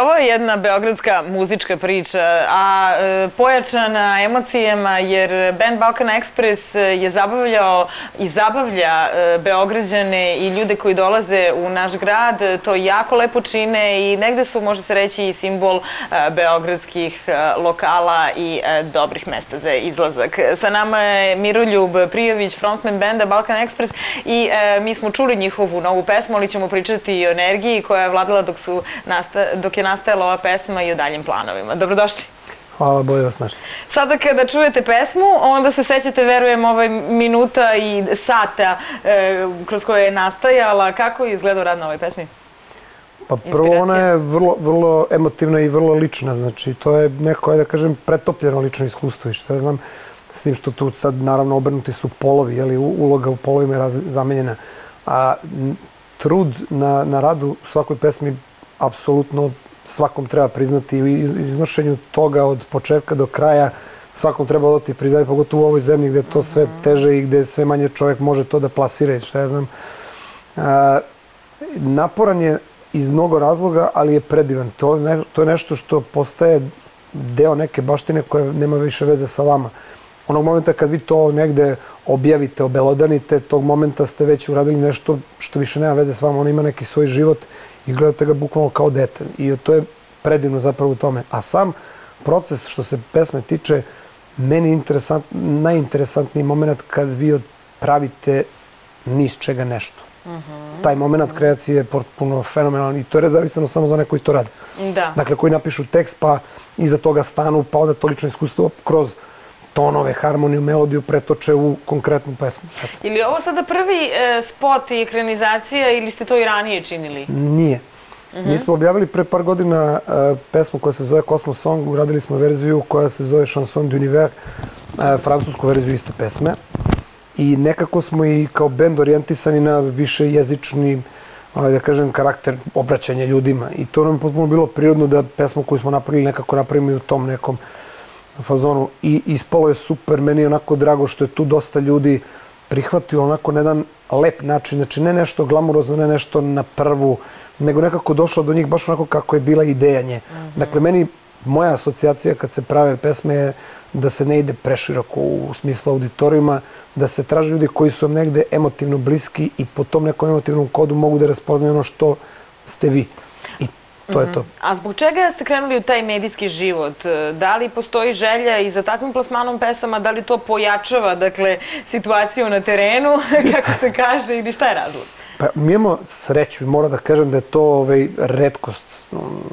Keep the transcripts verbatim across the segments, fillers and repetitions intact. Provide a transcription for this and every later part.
ovo je jedna beogradska muzička priča, a pojačana emocijama, jer bend Balkan Express je zabavljao i zabavlja Beograđane i ljude koji dolaze u naš grad. To jako lepo čine i negde su, može se reći, i simbol beogradskih lokala i dobrih mesta za izlazak. Sa nama je Miroljub Prijović, frontman benda Balkan Express, i mi smo čuli njihovu novu pesmu, ali ćemo pričati i o energiji koja je vladala dok, su nasta, dok je nastajala ova pesma i o daljim planovima. Dobrodošli. Hvala, bolje vas našli. Sada kada čujete pesmu, onda se sećate, verujem, ovaj minuta i sata e, kroz koje je nastajala. Kako je izgledao rad na ovoj pesmi? Pa prvo, ona je vrlo, vrlo emotivna i vrlo lična. Znači, to je neko, da kažem, pretopljeno lično iskustvo. I šta ja znam, s tim što tu sad, naravno, obrnuti su polovi, jeli, uloga u polovima je zamenjena. A trud na, na radu u svakoj pesmi apsolutno svakom treba priznati, i iznošenju toga od početka do kraja svakom treba odati priznati, pogotovo u ovoj zemlji gde je to sve teže i gde sve manje čovjek može to da plasira, šta ja znam. A, naporan je iz mnogo razloga, ali je predivan. To, ne, to je nešto što postaje deo neke baštine koja nema više veze sa vama. Onog momenta kad vi to negde objavite, obelodanite, tog momenta ste već uradili nešto što više nema veze s vama. On ima neki svoj život i gledate ga bukvalno kao dete. I to je predivno zapravo u tome. A sam proces što se pesme tiče, meni je interesant, najinteresantniji moment kad vi pravite ni iz čega nešto. Mm-hmm. Taj moment kreacije je potpuno fenomenalan i to je rezervisano samo za one koji to rade. Da. Dakle, koji napišu tekst, pa iza toga stanu, pa onda to lično iskustvo kroz tonove, harmoniju, melodiju pretoče u konkretnu pesmu. Eto. Ili je ovo sada prvi e, spot i ekranizacija ili ste to i ranije činili? Nije. Mm-hmm. Mi smo objavili pre par godina e, pesmu koja se zove Cosmos Song, uradili smo verziju koja se zove Chanson d'Univers, e, francusku verziju iste pesme. I nekako smo i kao bend orijentisani na više jezični, da kažem, karakter obraćanja ljudima. I to nam je potpuno bilo prirodno da pesmu koju smo napravili nekako napravimo i u tom nekom fazonu. I ispalo je super, meni je onako drago što je tu dosta ljudi prihvatilo onako na jedan lep način. Znači ne nešto glamurozno, ne nešto na prvu, nego nekako došlo do njih baš onako kako je bila ideja nje. Mm-hmm. Dakle, meni, moja asocijacija kad se prave pesme je da se ne ide preširoko u smislu auditorijuma, da se traže ljudi koji su vam negde emotivno bliski i po tom nekom emotivnom kodu mogu da raspoznaju ono što ste vi. I to mm-hmm. je to. A zbog čega ste krenuli u taj medijski život? Da li postoji želja i za takvim plasmanom pesama, da li to pojačava, dakle, situaciju na terenu, kako se kaže, ili šta je razlog? Pa mi imamo sreću i moram da kažem da je to ovaj, retkost.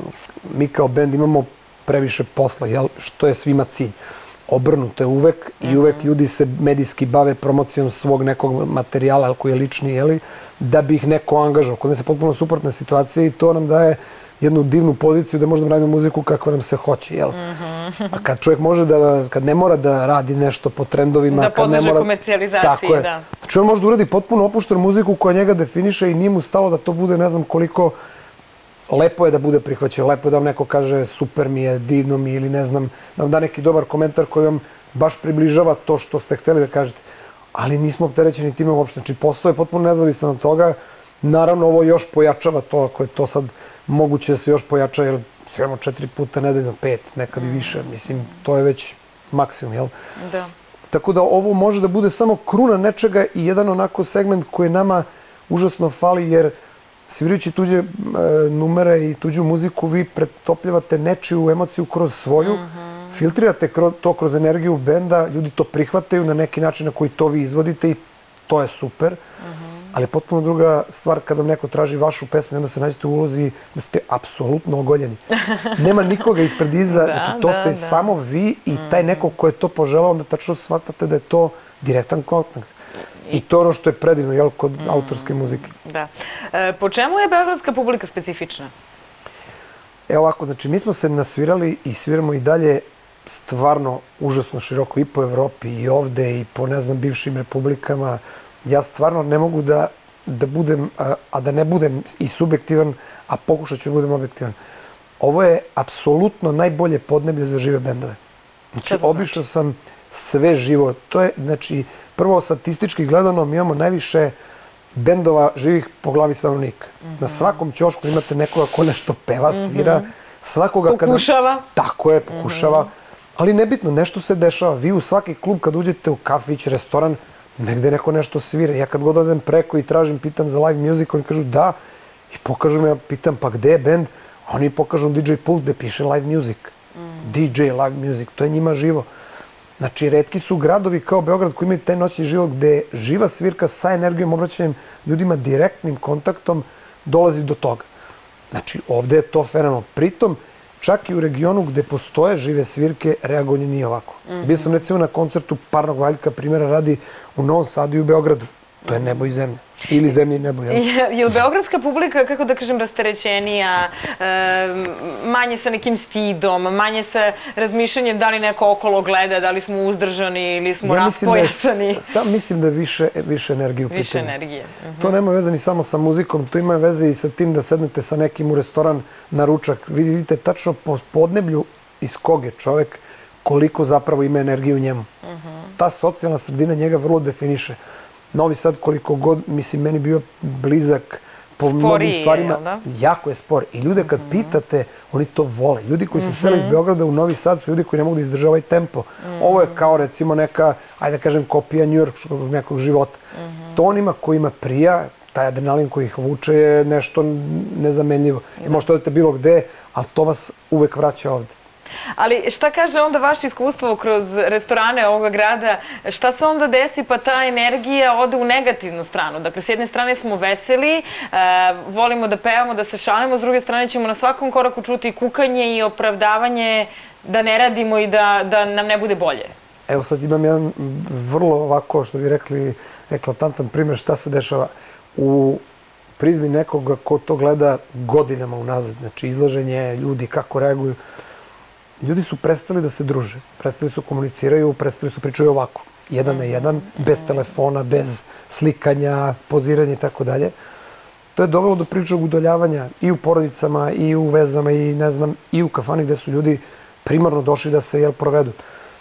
Mi kao bend imamo previše posla, jel, što je svima cilj. Obrnuto je uvek i uvek ljudi se medijski bave promocijom svog nekog materijala koji je lični, jeli, da bi ih neko angažao. Kod nas je potpuno suprotna situacija i to nam daje jednu divnu poziciju da možemo radimo muziku kakva nam se hoće, jel? A kad čovjek može da, kad ne mora da radi nešto po trendovima, da kad ne mora... komercijalizaciji, tako je. Da. Znači on može da uradi potpuno opuštenu muziku koja njega definiše i nije mu stalo da to bude ne znam koliko. Lepo je da bude prihvaćen, lepo je da vam neko kaže super mi je, divno mi ili ne znam, da vam da neki dobar komentar koji vam baš približava to što ste hteli da kažete. Ali nismo opterećeni time uopšte. Znači posao je potpuno nezavistan od toga. Naravno ovo još pojačava to, ako je to sad moguće da se još pojača, jer sviramo četiri puta nedeljno, pet, nekad i više. Mislim, to je već maksimum, jel? Da. Tako da ovo može da bude samo kruna nečega i jedan onako segment koji nama užasno fali, jer svirajući tuđe e, numere i tuđu muziku, vi pretopljavate nečiju emociju kroz svoju, mm-hmm. filtrirate kro, to kroz energiju benda, ljudi to prihvataju na neki način na koji to vi izvodite i to je super. Mm-hmm. Ali je potpuno druga stvar kada vam neko traži vašu pesmu i onda se nađete u ulozi da ste apsolutno ogoljeni. Nema nikoga ispred iza, da, znači to da, ste da. samo vi i taj neko ko je to poželao, onda tačno shvatate da je to direktan kontakt. I to je ono što je predivno, jel, kod mm, autorske muzike. Da. E, po čemu je beogradska publika specifična? Evo ovako, znači mi smo se nasvirali i sviramo i dalje stvarno užasno široko i po Evropi i ovde i po, ne znam, bivšim republikama. Ja stvarno ne mogu da, da budem, a, a da ne budem i subjektivan, a pokušat ću da budem objektivan. Ovo je apsolutno najbolje podneblje za žive bendove. Znači, obišao sam sve živo. To je, znači, prvo statistički gledano, mi imamo najviše bendova živih po glavi stanovnika. Mm-hmm. Na svakom ćošku imate nekoga ko nešto peva, svira, mm-hmm. Svakoga kada... Pokušava. Tako je, pokušava. Ali nebitno, nešto se dešava. Vi u svaki klub kad uđete u kafić, restoran, negde neko nešto svira. Ja kad god odem preko i tražim, pitam za live music, oni kažu da. I pokažu me, ja pitam pa gde je band? Oni pokažu D J pult gde piše live music. D J, live music, to je njima živo. Znači, retki su gradovi kao Beograd koji imaju taj noćni život gde je živa svirka sa energijom, obraćanjem ljudima, direktnim kontaktom dolazi do toga. Znači, ovde je to fenomenalno. Pritom, čak i u regionu gde postoje žive svirke, reagovanje nije ovako. Bio sam recimo na koncertu Parnog Valjka, primjera radi, u Novom Sadu i u Beogradu. To je nebo i zemlja. Ili zemlja i nebo, jel? Je li beogradska publika, kako da kažem, rasterećenija, manje sa nekim stidom, manje sa razmišljanjem da li neko okolo gleda, da li smo uzdržani ili smo raspojasani? Sam mislim da je više energije u pitanju. Više energije. To nema veze ni samo sa muzikom, to ima veze i sa tim da sednete sa nekim u restoran na ručak. Vidite tačno po podneblju iz kog je čovek, koliko zapravo ima energije u njemu. Ta socijalna sredina njega vrlo definiše. Novi Sad koliko god, mislim, meni bio blizak po mnogim stvarima, jako je spor. I ljude kad pitate, oni to vole. Ljudi koji se sele iz Beograda u Novi Sad su ljudi koji ne mogu da izdržavaju tempo. Ovo je kao recimo neka, ajde da kažem, kopija njujorškog nekog života. To onima kojima prija, taj adrenalin koji ih vuče je nešto nezamenljivo. I možete odete bilo gde, ali to vas uvek vraća ovde. Ali šta kaže onda vaše iskustvo kroz restorane ovoga grada, šta se onda desi pa ta energija ode u negativnu stranu? Dakle, s jedne strane smo veseli, volimo da pevamo, da se šalimo, s druge strane ćemo na svakom koraku čuti kukanje i opravdavanje da ne radimo i da nam ne bude bolje. Evo sad imam jedan vrlo ovako, što bi rekli, eklatantan primjer šta se dešava u prizmi nekoga ko to gleda godinama unazad. Znači, izlaženje ljudi, kako reaguju. Ljudi su prestali da se druže, prestali su komuniciraju, prestali su pričaju ovako, jedan na jedan, bez telefona, bez slikanja, poziranja i tako dalje. To je dovelo do pričnog udaljavanja i u porodicama, i u vezama, i ne znam, i u kafani gde su ljudi primarno došli da se jel provedu.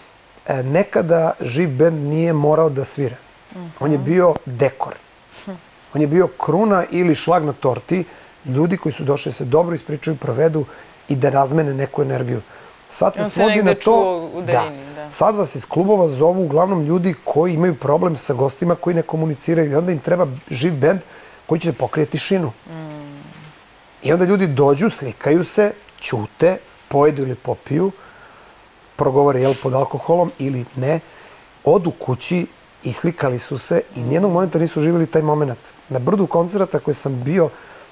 Nekada živ bend nije morao da svira. On je bio dekor. On je bio kruna ili šlag na torti, ljudi koji su došli da se dobro ispričaju, provedu i da razmene neku energiju. Sad se svodi na to, da, sad vas iz klubova zovu uglavnom ljudi koji imaju problem sa gostima koji ne komuniciraju i onda im treba živ bend koji će pokrije tišinu. I onda ljudi dođu, slikaju se, ćute, pojedu ili popiju, progovore jel pod alkoholom ili ne, odu kući, islikali su se i nijednog momenta nisu živjeli taj moment. Na brdu koncerata koje sam bio,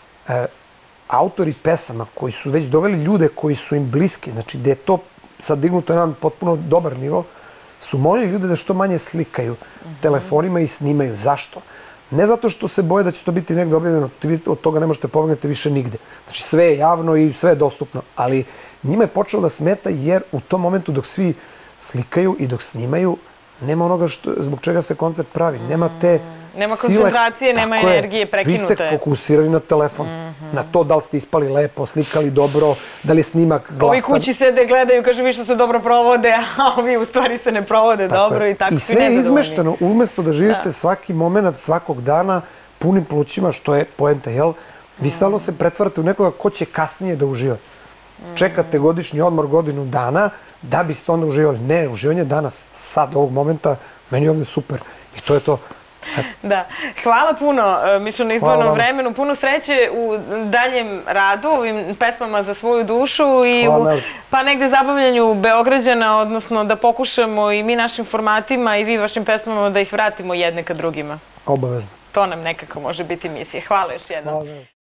autori pesama koji su već doveli ljude koji su im bliski, znači gde je to sad dignuto na jedan potpuno dobar nivo, su molili ljude da što manje slikaju telefonima i snimaju. Zašto? Ne zato što se boje da će to biti negde objavljeno, od toga ne možete pobegnete više nigde. Znači sve je javno i sve je dostupno, ali njima je počelo da smeta jer u tom momentu dok svi slikaju i dok snimaju, nema onoga zbog čega se koncert pravi. Nema te sile. Nema koncentracije, nema energije, prekinute. Vi ste fokusirani na telefon, na to da li ste ispali lepo, slikali dobro, da li je snimak glasan. Ovi kući sede, gledaju, kažu vi što se dobro provode, a ovi u stvari se ne provode dobro i tako svi nezadovoljni. I sve je izmešteno, umjesto da živite svaki moment, svakog dana, punim plućima, što je poenta, jel? Vi stalno se pretvarate u nekoga ko će kasnije da uživa. Čekate godišnji odmor godinu dana da biste onda uživali. Ne, uživanje danas, sad, ovog momenta, meni je ovdje super. I to je to. Da. Hvala puno, Mišo, na izdvojenom vremenu. Puno sreće u daljem radu, ovim pesmama za svoju dušu i pa negde zabavljanju Beograđana, odnosno da pokušamo i mi našim formatima i vi vašim pesmama da ih vratimo jedne ka drugima. Obavezno. To nam nekako može biti misija. Hvala još jednom.